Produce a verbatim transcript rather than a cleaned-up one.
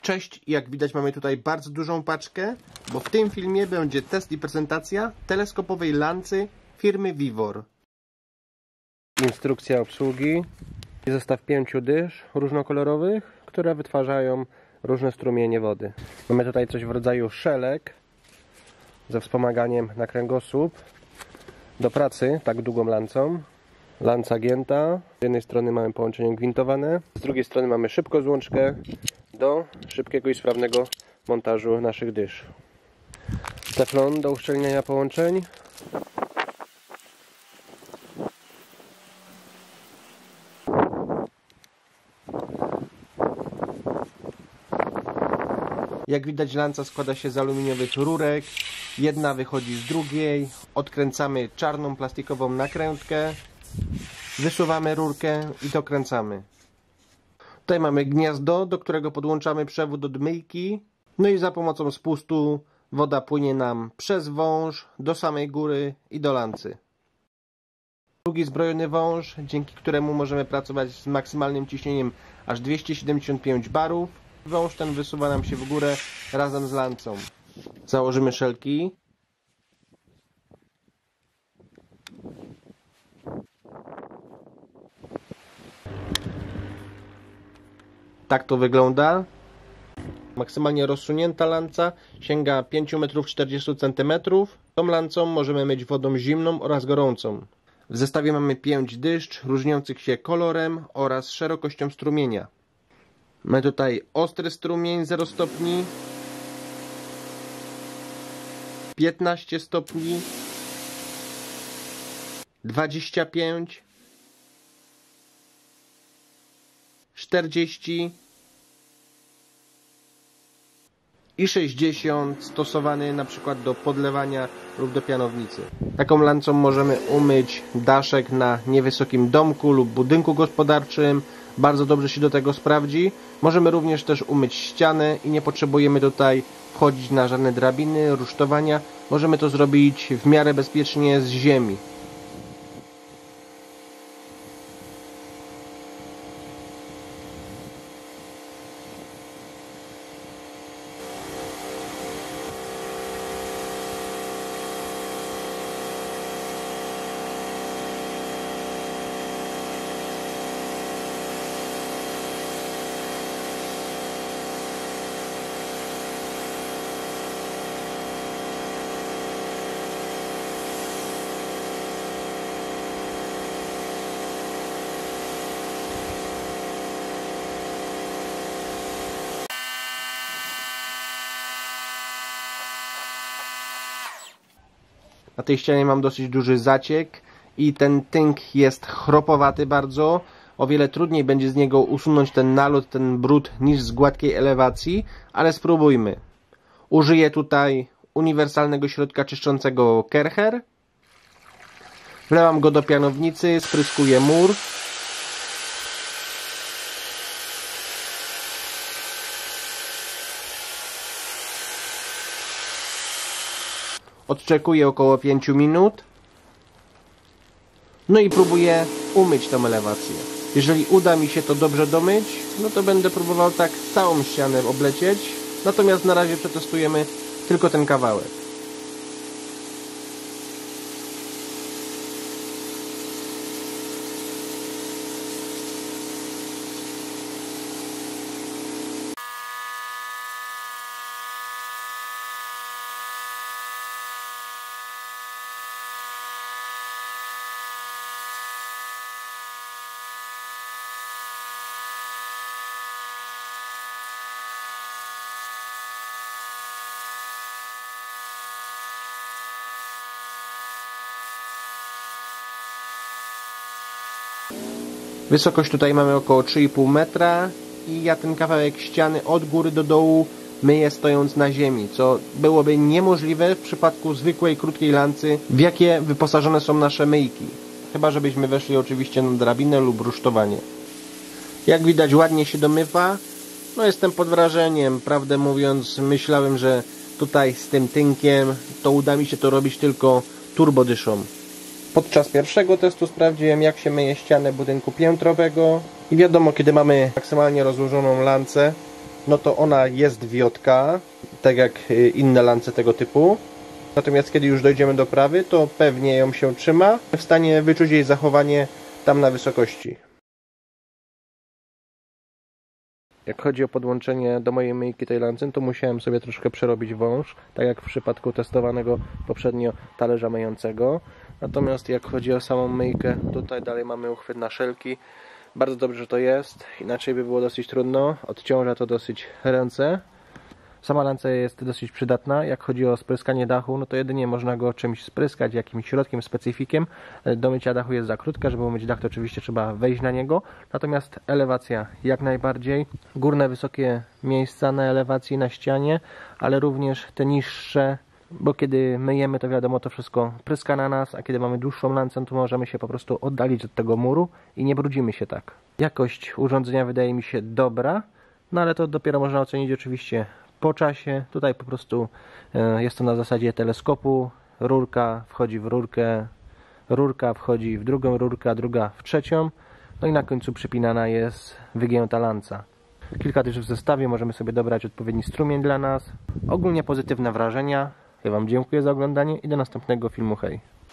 Cześć, jak widać mamy tutaj bardzo dużą paczkę, bo w tym filmie będzie test i prezentacja teleskopowej lancy firmy Vivor. Instrukcja obsługi i zestaw pięciu dysz różnokolorowych, które wytwarzają różne strumienie wody. Mamy tutaj coś w rodzaju szelek ze wspomaganiem na kręgosłup do pracy tak długą lancą. Lanca gięta. Z jednej strony mamy połączenie gwintowane, z drugiej strony mamy szybkozłączkę do szybkiego i sprawnego montażu naszych dysz. Teflon do uszczelniania połączeń. Jak widać, lanca składa się z aluminiowych rurek. Jedna wychodzi z drugiej. Odkręcamy czarną plastikową nakrętkę. Wysuwamy rurkę i dokręcamy. Tutaj mamy gniazdo, do którego podłączamy przewód od myjki. No i za pomocą spustu woda płynie nam przez wąż do samej góry i do lancy. Drugi zbrojony wąż, dzięki któremu możemy pracować z maksymalnym ciśnieniem aż dwieście siedemdziesiąt pięć barów. Wąż ten wysuwa nam się w górę razem z lancą. Założymy szelki. Tak to wygląda. Maksymalnie rozsunięta lanca sięga pięć metrów czterdzieści centymetrów. Tą lancą możemy myć wodą zimną oraz gorącą. W zestawie mamy pięć dysz różniących się kolorem oraz szerokością strumienia. Mamy tutaj ostry strumień zero stopni, piętnaście stopni, dwadzieścia pięć, czterdzieści i sześćdziesiąt, stosowany na przykład do podlewania lub do pianownicy. Taką lancą możemy umyć daszek na niewysokim domku lub budynku gospodarczym. Bardzo dobrze się do tego sprawdzi. Możemy również też umyć ścianę i nie potrzebujemy tutaj wchodzić na żadne drabiny, rusztowania. Możemy to zrobić w miarę bezpiecznie z ziemi. Na tej ścianie mam dosyć duży zaciek i ten tynk jest chropowaty bardzo. O wiele trudniej będzie z niego usunąć ten nalot, ten brud niż z gładkiej elewacji, ale spróbujmy. Użyję tutaj uniwersalnego środka czyszczącego Kercher. Wlewam go do pianownicy, spryskuję mur. Odczekuję około pięć minut. No i próbuję umyć tą elewację. Jeżeli uda mi się to dobrze domyć, no to będę próbował tak całą ścianę oblecieć. Natomiast na razie przetestujemy tylko ten kawałek. Wysokość tutaj mamy około trzy i pół metra i ja ten kawałek ściany od góry do dołu myję stojąc na ziemi, co byłoby niemożliwe w przypadku zwykłej, krótkiej lancy, w jakie wyposażone są nasze myjki. Chyba żebyśmy weszli oczywiście na drabinę lub rusztowanie. Jak widać, ładnie się domywa. No jestem pod wrażeniem, prawdę mówiąc. Myślałem, że tutaj z tym tynkiem to uda mi się to robić tylko turbodyszą. Podczas pierwszego testu sprawdziłem, jak się myje ścianę budynku piętrowego i wiadomo, kiedy mamy maksymalnie rozłożoną lancę, no to ona jest wiotka, tak jak inne lance tego typu. Natomiast kiedy już dojdziemy do prawy, to pewnie ją się trzyma, w stanie wyczuć jej zachowanie tam na wysokości. Jak chodzi o podłączenie do mojej myjki tej lancy, to musiałem sobie troszkę przerobić wąż, tak jak w przypadku testowanego poprzednio talerza myjącego. Natomiast jak chodzi o samą myjkę, tutaj dalej mamy uchwyt na szelki. Bardzo dobrze, że to jest, inaczej by było dosyć trudno, odciąża to dosyć ręce. Sama lanca jest dosyć przydatna. Jak chodzi o spryskanie dachu, no to jedynie można go czymś spryskać, jakimś środkiem, specyfikiem. Do mycia dachu jest za krótka, żeby umyć dach to oczywiście trzeba wejść na niego. Natomiast elewacja jak najbardziej. Górne, wysokie miejsca na elewacji, na ścianie, ale również te niższe, bo kiedy myjemy, to wiadomo, to wszystko pryska na nas, a kiedy mamy dłuższą lancę, to możemy się po prostu oddalić od tego muru i nie brudzimy się tak. Jakość urządzenia wydaje mi się dobra, no ale to dopiero można ocenić oczywiście po czasie. Tutaj po prostu jest to na zasadzie teleskopu. Rurka wchodzi w rurkę, rurka wchodzi w drugą rurkę, a druga w trzecią. No i na końcu przypinana jest wygięta lanca. Kilka też w zestawie, możemy sobie dobrać odpowiedni strumień dla nas. Ogólnie pozytywne wrażenia. Ja Wam dziękuję za oglądanie i do następnego filmu. Hej!